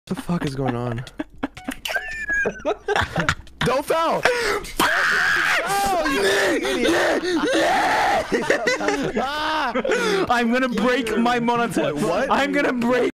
What the fuck is going on? Don't foul! I'm gonna break my monitor. What? I'm gonna break.